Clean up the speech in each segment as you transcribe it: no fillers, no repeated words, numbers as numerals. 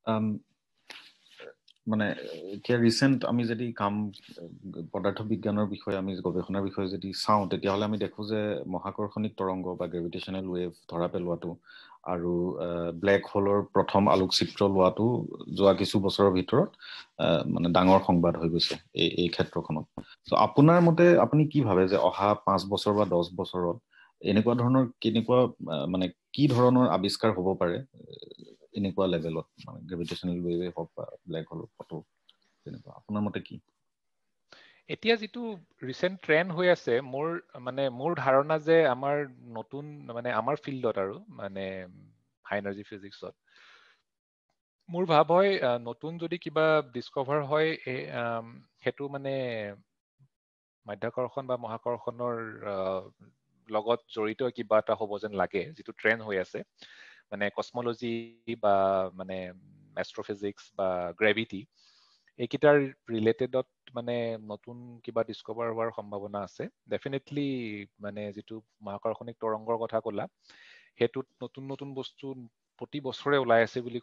মানে এতিয়া ৰিসেন্ট আমি যদি কাম পদাৰ্থ বিজ্ঞানৰ বিষয়ে আমি গৱেষণাৰ বিষয়ে যদি চাওঁ তেতিয়াহ'লে আমি দেখো যে মহাকৰ্ষণিক তৰংগ বা গ্ৰেভিটেশনাল ৱেভ ধৰা পেলোৱাটো আৰু ব্লেক হোলৰ প্ৰথম আলোকচিত্ৰ লোৱাটো যোৱা কিছু বছৰৰ ভিতৰত মানে ডাঙৰ সংবাদ হৈ গৈছে এই ক্ষেত্ৰখনত সো আপোনাৰ মতে আপুনি কি ভাবে যে অহা 5 বছৰ বা 10 বছৰত এনেকুৱা ধৰণৰ কেনেকুৱা মানে কি ধৰণৰ আৱিষ্কাৰ হ'ব পাৰে এনেকুৱা লেভেলত মানে গ্ৰেভিটেশনাল ৱেভে হওক বা ব্লেক হোল ফটো তেনেকুৱা আপোনাৰ মতে কি এতিয়া যেটো ৰিসেন্ট ট্ৰেন্ড হৈ আছে মোৰ ধাৰণা যে আমাৰ নতুন মানে আমাৰ ফিল্ডত আৰু মানে হাই এনাৰ্জি ফিজিক্সত মোৰ ভাব হয় নতুন যদি কিবা ডিসকভাৰ হয় হেতু মানে মাধ্যাকৰ্ষণ বা মহাকৰ্ষণৰ লগত জড়িত কিবা এটা হ'ব যেন লাগে যেটো ট্ৰেন্ড হৈ আছে মানে কসমোলজি বা মানে এষ্ট্ৰোফিজিক্স বা গ্ৰেভিটি এইকিটাৰ ৰিলেটেডত মানে নতুন কিবা ডিসকভাৰ হোৱাৰ সম্ভাৱনা আছে ডেফিনেটলি মানে যেটো মহাকৰ্ষণিক তৰংগৰ কথা ক'লা হেতুত নতুন বস্তু প্ৰতি বছৰে ওলাই আছে বুলি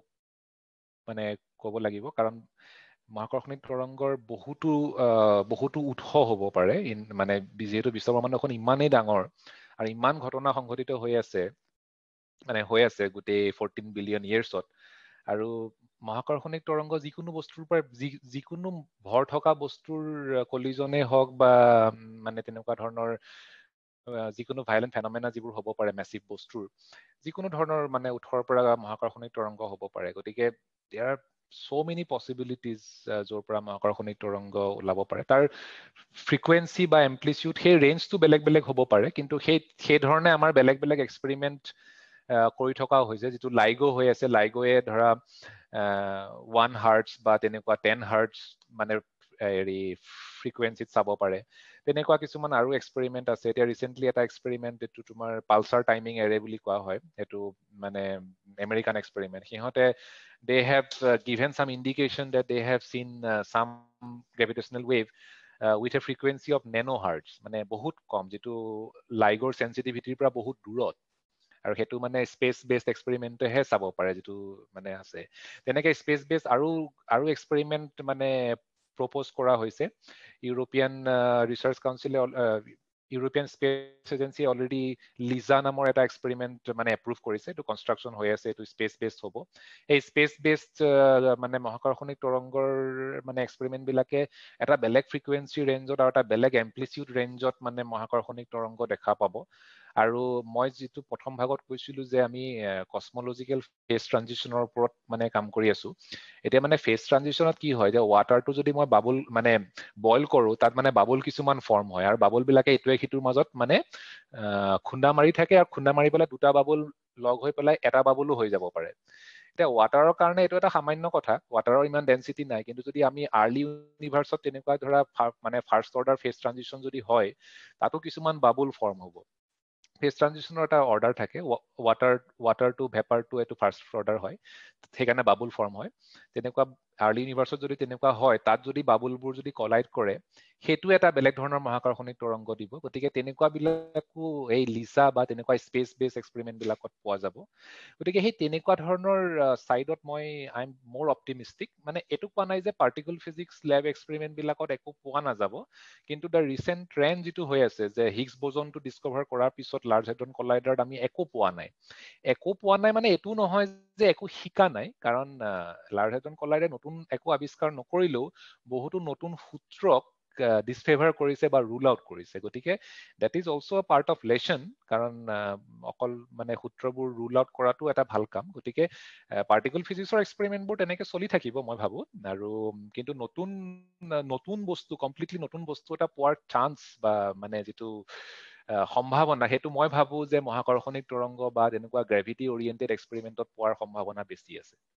ক'ব লাগিব কাৰণ মহাকৰ্ষণিক তৰংগৰ বহুতো উৎস হ'ব পাৰে মানে যেহেতু বিশ্বব্ৰহ্মাণ্ডখন ইমানেই ডাঙৰ আৰু ইমান ঘটনা সংঘটিত হৈ আছে গোটেই 14 বিলিয়ন ইয়াৰ্ছত আৰু মহাকৰ্ষণিক তৰংগ যিকোনো বস্তুৰ পৰা যিকোনো ভৰ থকা বস্তুৰ কলিজনে হওক বা মানে তেনেকুৱা ধৰণৰ যিকোনো ভাইলেন্ট ফেনমেনা যিবোৰ হ'ব পাৰে মেসিভ বস্তুৰ যিকোনো ধৰণৰ মানে উৎসৰ পৰা মহাকৰ্ষণিক তৰংগ হ'ব পাৰে গতিকে there are so many possibilities যৰ পৰা মহাকৰ্ষণিক তৰংগ ওলাব পাৰে তাৰ ফ্ৰিকুৱেন্সি বা এমপ্লিটিউড সেই ৰেঞ্জটো বেলেগ হ'ব পাৰে কিন্তু সেই ধৰণে আমাৰ বেলেগ এক্সপেৰিমেন্ট কৰি থকা হৈছে যেটো লাইগো হৈ আছে লাইগোয়ে ধৰা 1 হাৰ্টজ বা তেনেকুৱা 10 হাৰ্টজ মানে ফ্ৰিকুৱেন্সিত চাব পাৰে তেনেকুৱা কিছুমান আৰু এক্সপেৰিমেন্ট আছে এতিয়া ৰিসেন্টলি এটা এক্সপেৰিমেন্ট যেটো তোমাৰ পালসাৰ টাইমিং এৰে বুলি কোৱা হয় হেতু মানে আমেৰিকান এক্সপেৰিমেন্ট সিহঁতে they have given some indication that they have seen some gravitational wave with a frequency of nanohertz মানে বহুত কম যেটো লাইগৰ সেনসিটিভিটিৰ পৰা বহুত দূৰত আৰু হেতু মানে স্পেস বেসড এক্সপেৰিমেন্টে হে চাব পাৰে যেটো মানে আছে তেনেকে স্পেস বেসড আৰু এক্সপেৰিমেন্ট মানে প্ৰপোজ কৰা হৈছে ইউৰোপিয়ান ৰিসাৰ্চ কাউন্সিলে European space agency already LISA নামৰ এটা এক্সপেৰিমেন্ট মানে এপ্ৰুভ কৰিছে এটো কনষ্ট্ৰাকচন হৈ আছে এটো স্পেস বেসড হ'ব এই স্পেস বেসড মানে মহাকৰ্ষণিক তৰংগৰ মানে এক্সপেৰিমেন্ট বিলাকে এটা বেলেগ ফ্ৰিকুৱেন্সি ৰেঞ্জত আৰু এটা বেলেগ এমপ্লিটিউড ৰেঞ্জত মানে মহাকৰ্ষণিক তৰংগ দেখা পাব আৰু মই যেটো প্ৰথম ভাগত কৈছিলো যে আমি কসমোলজিক্যাল ফেজ ট্ৰানজিশনৰ ওপৰত মানে কাম কৰি আছো এতিয়া মানে ফেজ ট্ৰানজিশনত কি হয় যে ওয়াটাৰটো যদি মই বাবল মানে বইল কৰো তাত মানে বাবল কিছুমান ফৰ্ম হয় আৰু বাবল বিলাকে ইটোৱে সিটোৰ মাজত মানে খুন্দা মাৰি থাকে আৰু খুন্দা মাৰি পেলাই দুটা বাবল লগ হৈ পেলাই এটা বাবলো হৈ যাব পাৰে এতিয়া ওয়াটাৰৰ কাৰণে এটো এটা সামান্য কথা ওয়াটাৰৰ ইমান ডেনসিটি নাই কিন্তু যদি আমি আৰ্লি ইউনিভাৰ্সত তেনেকুৱা ধৰা মানে ফাৰ্স্ট অৰ্ডাৰ ফেজ ট্ৰানজিশন যদি হয় তাতো কিছুমান বাবল ফৰ্ম হ'ব ফেজ ট্ৰানজিশনৰ এটা অৰ্ডাৰ থাকে ওয়াটাৰ টু ভেপাৰ টু এটো ফাৰ্স্ট অৰ্ডাৰ হয় সেইকাৰণে বাবল ফৰ্ম হয় তেনেকুৱা আৰ্লি ইউনিভাৰ্সত যদি তেনেকুৱা হয় তাত যদি বাবলবোৰ যদি কলাইড কৰে হেতু এটা বেলেগ ধৰণৰ মহাকৰ্ষণিক তৰংগ দিব গতিকে তেনেকুৱা বিলাকো এই লিসা বা তেনেকুৱা স্পেস বেস এক্সপেৰিমেন্ট বিলাকত পোৱা যাব গতিকে সেই তেনেকুৱা ধৰণৰ সাইডত মই আই এম মোৰ অপটিমিস্টিক মানে এটো কোৱা নাই যে পাৰ্টিকল ফিজিক্স ল্যাব এক্সপেৰিমেন্ট বিলাকত একো পোৱা নাযাব কিন্তু দা ৰিসেন্ট ট্ৰেন্ড যেটো হৈ আছে যে হিগছ বজনটো ডিসকভাৰ কৰাৰ পিছত লাৰ্জ হেড্ৰন কলাইডাৰত আমি একো পোৱা নাই মানে এটো নহয় যে একো শিকা নাই কাৰণ লাৰ্জ হেড্ৰন কলাইডে নতুন একো আৱিষ্কাৰ নকৰিলেও বহুতো নতুন সূত্ৰক ডিসফেভাৰ কৰিছে বা ৰুল আউট কৰিছে গতিকে that is also a part of lesson কাৰণ অকল মানে সূত্ৰবোৰ ৰুল আউট কৰাটো এটা ভাল কাম গতিকে পাৰ্টিকল ফিজিক্সৰ এক্সপেৰিমেন্টবোৰ তেনেকে চলি থাকিব মই ভাবো আৰু কিন্তু নতুন বস্তু কমপ্লিটলি নতুন বস্তু এটা পোৱাৰ চান্স বা মানে যেটো সম্ভাৱনা হেতু মই ভাবো যে মহাকৰ্ষণিক তৰংগ বা তেনেকুৱা গ্ৰেভিটি ওৰিয়েন্টেড এক্সপেৰিমেন্টত পোৱাৰ সম্ভাৱনা বেছি আছে